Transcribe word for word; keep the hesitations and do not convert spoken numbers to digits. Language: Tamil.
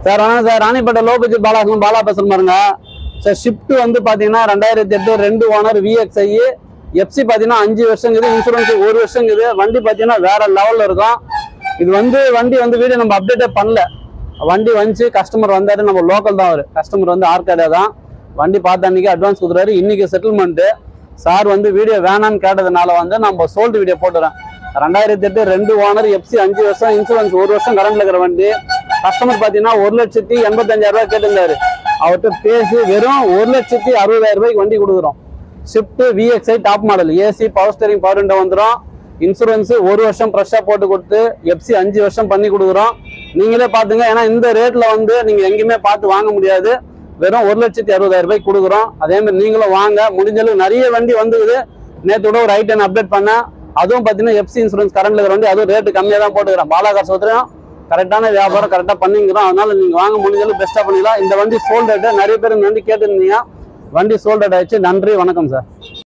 சார் வணக்கம் sir, Ranipet low budget Bala Bala பேசுற பாருங்க சார். ஷிஃப்ட் வந்து பாத்தீங்கன்னா ரெண்டாயிரத்தி எட்டு ரெண்டு ஓனர் விஎக்ஸ்ஐ எஃப்சி பாத்தீங்கன்னா அஞ்சு வருஷங்குது, இன்சூரன்ஸ் ஒரு வருஷங்குது. வண்டி பாத்தீங்கன்னா வேற லெவல்ல இருக்கும். இது வந்து வண்டி வந்து வீடியோ நம்ம அப்டேட்டே பண்ணல. வண்டி வந்துச்சு, கஸ்டமர் வந்தாரு, நம்ம லோக்கல் தான். அவரு கஸ்டமர் வந்து ஆர்காடே தான். வண்டி பார்த்த அன்னைக்கு அட்வான்ஸ் கொடுக்குறாரு. இன்னைக்கு செட்டில்மெண்ட். சார் வந்து வீடியோ வேணான்னு கேட்டதுனால வந்து நம்ம சோல்டு வீடியோ போட்டுறேன். ரெண்டாயிரத்தி எட்டு ரெண்டு ஓனர் எஃப்சி அஞ்சு வருஷம், இன்சூரன்ஸ் ஒரு வருஷம் கரண்ட்ல இருக்கிற வண்டி. கஸ்டமர் பாத்தீங்கன்னா ஒரு லட்சத்தி எண்பத்தஞ்சாயிரம் ரூபாய் கேட்டிருந்தாரு. அவர்கிட்ட பேசி வெறும் ஒரு லட்சத்தி அறுபதாயிரம் ரூபாய்க்கு வண்டி கொடுக்குறோம். Swift VXI top model, AC power steering power window வந்துடும். இன்சூரன்ஸ் ஒரு வருஷம் ஃப்ரெஷ்ஷா போட்டு கொடுத்து எஃப்சி அஞ்சு வருஷம் பண்ணி கொடுக்குறோம். நீங்களே பாத்துங்க. ஏன்னா இந்த ரேட்ல வந்து நீங்க எங்கேயுமே பார்த்து வாங்க முடியாது. வெறும் ஒரு லட்சத்தி அறுபதாயிரம் ரூபாய்க்கு கொடுக்குறோம். அதே மாதிரி நீங்களும் வாங்க. முடிஞ்சளவு நிறைய வண்டி வந்துக்குது. நேற்றோட ஒரு ஐட்டன் அப்டேட் பண்ணேன். அதுவும் பார்த்தீங்கன்னா எஃப்சி இன்சூரன்ஸ் கரண்ட்ல இருக்கிற வண்டி, அதுவும் ரேட்டு கம்மியாக தான் போட்டுக்கிறேன். பாலாகார் சோத்திரம் கரெக்டான வியாபாரம் கரெக்டாக பண்ணிக்கிறோம். அதனால நீங்க வாங்க, முடிஞ்சளவு பெஸ்ட்டாக பண்ணிக்கலாம். இந்த வண்டி சோல்ட் ரேட்டு நிறைய பேர் இந்த வண்டி கேட்டுருந்தீங்க. வண்டி சோல்ட் ரேட் ஆயிடுச்சு. நன்றி, வணக்கம் சார்.